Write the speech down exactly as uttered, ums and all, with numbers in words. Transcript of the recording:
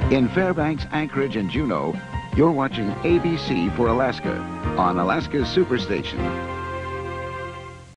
In Fairbanks, Anchorage, and Juneau, you're watching A B C for Alaska on Alaska's Superstation.